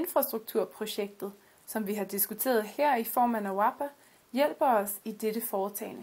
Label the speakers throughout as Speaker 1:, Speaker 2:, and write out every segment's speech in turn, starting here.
Speaker 1: infrastrukturprojektet, som vi har diskuteret her i form af NAWAPA, hjælper os i dette foretagende.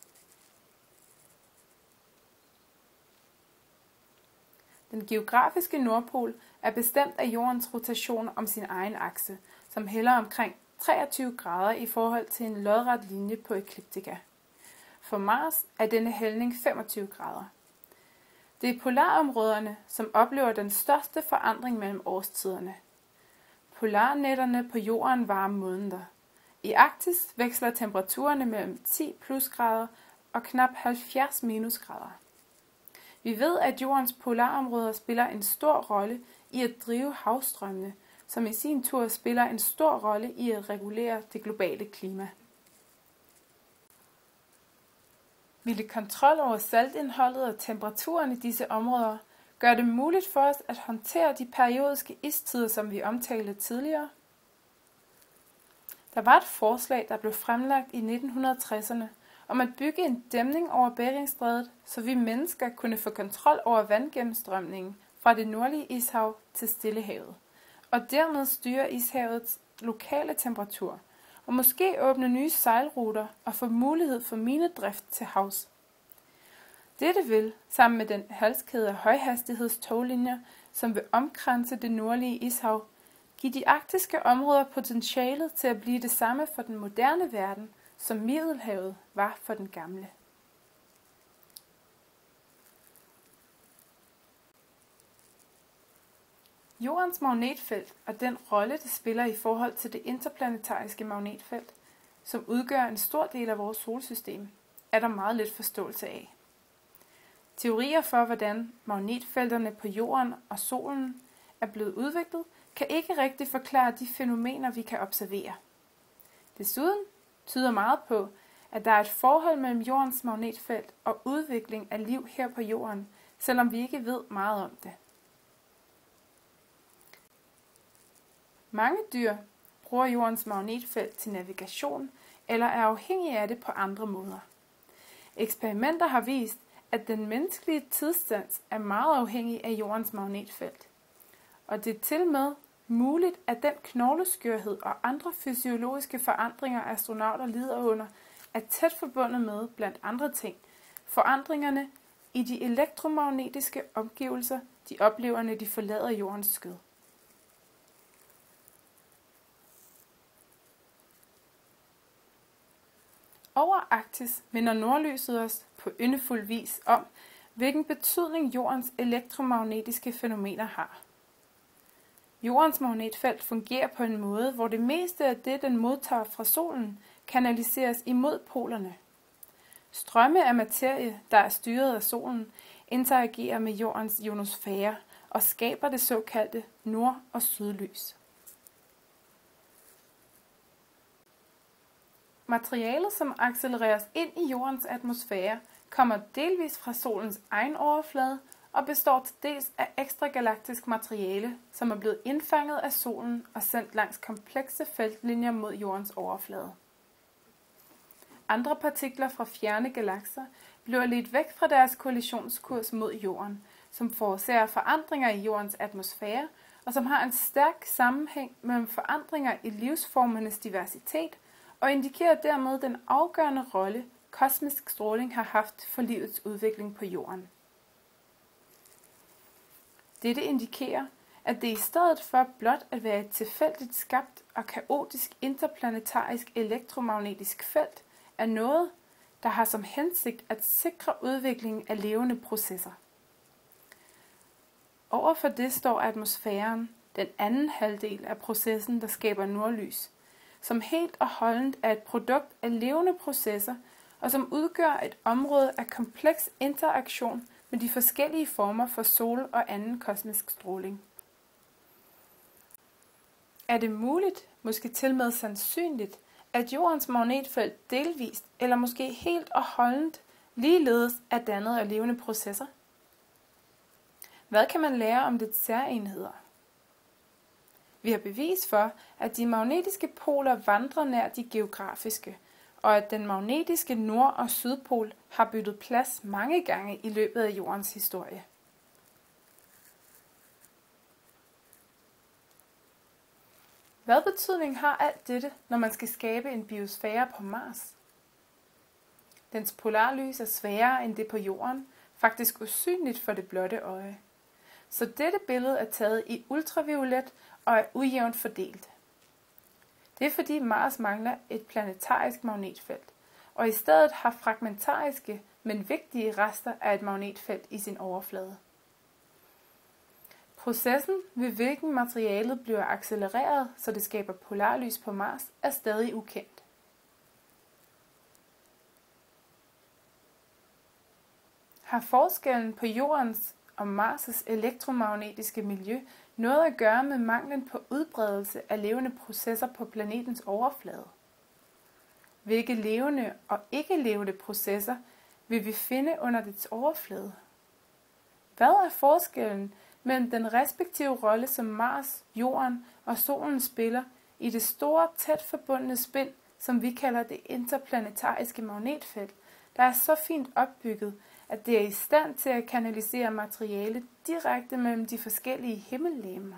Speaker 1: Den geografiske nordpol er bestemt af jordens rotation om sin egen akse, som hælder omkring 23 grader i forhold til en lodret linje på ekliptika. For Mars er denne hældning 25 grader. Det er polarområderne, som oplever den største forandring mellem årstiderne. Polarnætterne på jorden varer måneder. I Arktis veksler temperaturerne mellem 10 plusgrader og knap 70 minusgrader. Vi ved, at jordens polarområder spiller en stor rolle i at drive havstrømmene, som i sin tur spiller en stor rolle i at regulere det globale klima. Ville kontrol over saltindholdet og temperaturen i disse områder gøre det muligt for os at håndtere de periodiske istider, som vi omtalte tidligere? Der var et forslag, der blev fremlagt i 1960'erne, om at bygge en dæmning over Beringstrædet, så vi mennesker kunne få kontrol over vandgennemstrømningen fra det nordlige ishav til Stillehavet, og dermed styre ishavets lokale temperatur, og måske åbne nye sejlruter og få mulighed for minedrift til havs. Dette vil, sammen med den halskæde af højhastighedstoglinjer, som vil omkranse det nordlige ishav, give de arktiske områder potentialet til at blive det samme for den moderne verden, som Middelhavet var for den gamle. Jordens magnetfelt og den rolle, det spiller i forhold til det interplanetariske magnetfelt, som udgør en stor del af vores solsystem, er der meget lidt forståelse af. Teorier for, hvordan magnetfelterne på jorden og solen er blevet udviklet, kan ikke rigtig forklare de fænomener, vi kan observere. Desuden tyder meget på, at der er et forhold mellem jordens magnetfelt og udvikling af liv her på jorden, selvom vi ikke ved meget om det. Mange dyr bruger jordens magnetfelt til navigation eller er afhængige af det på andre måder. Eksperimenter har vist, at den menneskelige tidsdans er meget afhængig af jordens magnetfelt. Og det er til med muligt, at den knogleskørhed og andre fysiologiske forandringer, astronauter lider under, er tæt forbundet med, blandt andre ting, forandringerne i de elektromagnetiske omgivelser, de oplever, når de forlader jordens skød. Over Arktis minder nordlyset os på yndefuld vis om, hvilken betydning jordens elektromagnetiske fænomener har. Jordens magnetfelt fungerer på en måde, hvor det meste af det, den modtager fra solen, kanaliseres imod polerne. Strømme af materie, der er styret af solen, interagerer med jordens ionosfære og skaber det såkaldte nord- og sydlys. Materialet, som accelereres ind i jordens atmosfære, kommer delvis fra solens egen overflade og består til dels af ekstragalaktisk materiale, som er blevet indfanget af solen og sendt langs komplekse feltlinjer mod jordens overflade. Andre partikler fra fjerne galakser bliver ledt væk fra deres kollisionskurs mod jorden, som forårsager forandringer i jordens atmosfære og som har en stærk sammenhæng mellem forandringer i livsformernes diversitet og indikerer dermed den afgørende rolle, kosmisk stråling har haft for livets udvikling på jorden. Dette indikerer, at det i stedet for blot at være et tilfældigt skabt og kaotisk interplanetarisk elektromagnetisk felt, er noget, der har som hensigt at sikre udviklingen af levende processer. Overfor det står atmosfæren, den anden halvdel af processen, der skaber nordlys, som helt og holdent er et produkt af levende processer, og som udgør et område af kompleks interaktion med de forskellige former for sol- og anden kosmisk stråling. Er det muligt, måske til med sandsynligt, at jordens magnetfelt delvist eller måske helt og holdent ligeledes er dannet af levende processer? Hvad kan man lære om dets særegenheder? Vi har bevis for, at de magnetiske poler vandrer nær de geografiske, og at den magnetiske nord- og sydpol har byttet plads mange gange i løbet af jordens historie. Hvad betydning har alt dette, når man skal skabe en biosfære på Mars? Dens polarlys er sværere end det på Jorden, faktisk usynligt for det blotte øje. Så dette billede er taget i ultraviolet og er ujævnt fordelt. Det er fordi Mars mangler et planetarisk magnetfelt, og i stedet har fragmentariske, men vigtige rester af et magnetfelt i sin overflade. Processen, ved hvilken materialet bliver accelereret, så det skaber polarlys på Mars, er stadig ukendt. Har forskellen på Jordens og Mars' elektromagnetiske miljø noget at gøre med manglen på udbredelse af levende processer på planetens overflade? Hvilke levende og ikke-levende processer vil vi finde under dets overflade? Hvad er forskellen mellem den respektive rolle, som Mars, Jorden og Solen spiller i det store, tæt forbundne spind, som vi kalder det interplanetariske magnetfelt, der er så fint opbygget, at det er i stand til at kanalisere materiale direkte mellem de forskellige himmellegemer?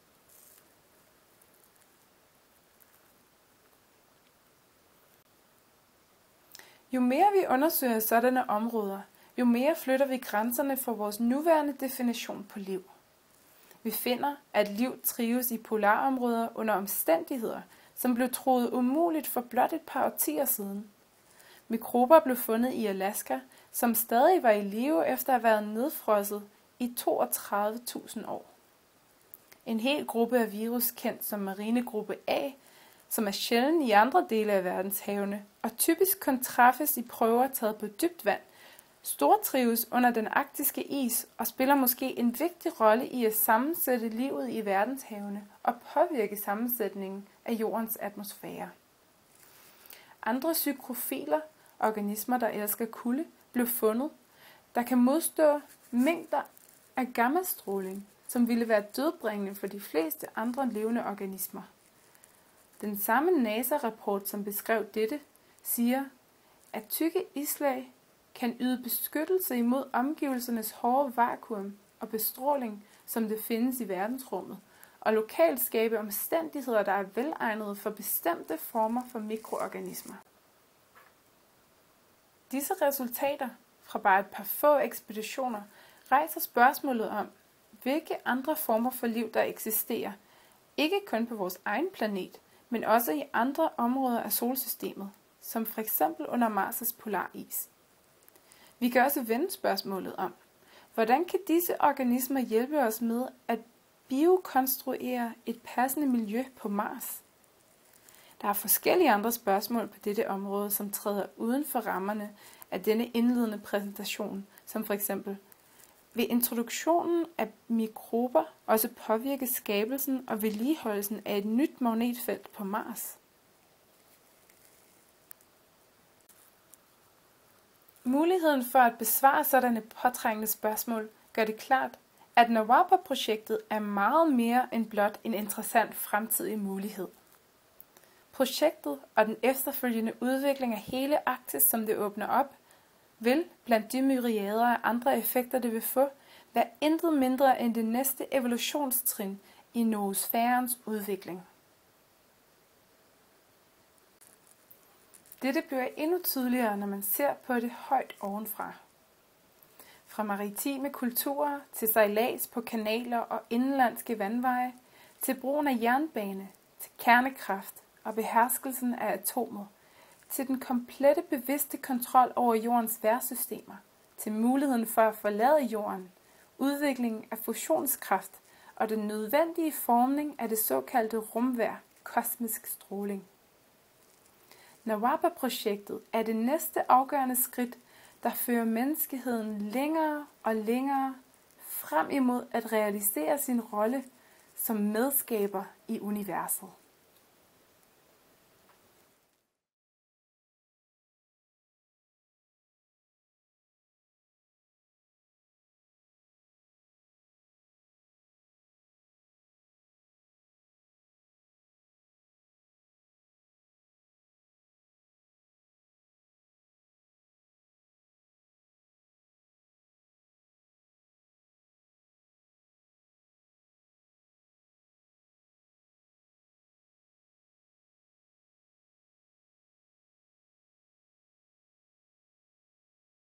Speaker 1: Jo mere vi undersøger sådanne områder, jo mere flytter vi grænserne for vores nuværende definition på liv. Vi finder, at liv trives i polarområder under omstændigheder, som blev troet umuligt for blot et par årtier siden. Mikrober blev fundet i Alaska, som stadig var i live efter at have været nedfrosset i 32.000 år. En hel gruppe af virus, kendt som marinegruppe A, som er sjælden i andre dele af verdenshavene og typisk kun træffes i prøver taget på dybt vand, stortrives under den arktiske is og spiller måske en vigtig rolle i at sammensætte livet i verdenshavene og påvirke sammensætningen af jordens atmosfære. Andre psykrofiler, organismer der elsker kulde, blev fundet, der kan modstå mængder af gammastråling, som ville være dødbringende for de fleste andre levende organismer. Den samme NASA-rapport, som beskrev dette, siger, at tykke islag kan yde beskyttelse imod omgivelsernes hårde vakuum og bestråling, som det findes i verdensrummet, og lokalt skabe omstændigheder, der er velegnede for bestemte former for mikroorganismer. Disse resultater fra bare et par få ekspeditioner rejser spørgsmålet om, hvilke andre former for liv der eksisterer, ikke kun på vores egen planet, men også i andre områder af solsystemet, som for eksempel under Mars' polaris. Vi kan også vende spørgsmålet om, hvordan kan disse organismer hjælpe os med at biokonstruere et passende miljø på Mars? Der er forskellige andre spørgsmål på dette område, som træder uden for rammerne af denne indledende præsentation, som for eksempel, vil introduktionen af mikrober også påvirke skabelsen og vedligeholdelsen af et nyt magnetfelt på Mars? Muligheden for at besvare sådanne påtrængende spørgsmål gør det klart, at NAWAPA-projektet er meget mere end blot en interessant fremtidig mulighed. Projektet og den efterfølgende udvikling af hele Arktis, som det åbner op, vil, blandt de myriader af andre effekter, det vil få, være intet mindre end det næste evolutionstrin i noosfærens udvikling. Dette bliver endnu tydeligere, når man ser på det højt ovenfra. Fra maritime kulturer til sejlads på kanaler og indenlandske vandveje, til brugen af jernbane, til kernekraft og beherskelsen af atomet, til den komplette bevidste kontrol over jordens vejrsystemer, til muligheden for at forlade jorden, udviklingen af fusionskraft og den nødvendige formning af det såkaldte rumvejr, kosmisk stråling. NAWAPA-projektet er det næste afgørende skridt, der fører menneskeheden længere og længere frem imod at realisere sin rolle som medskaber i universet.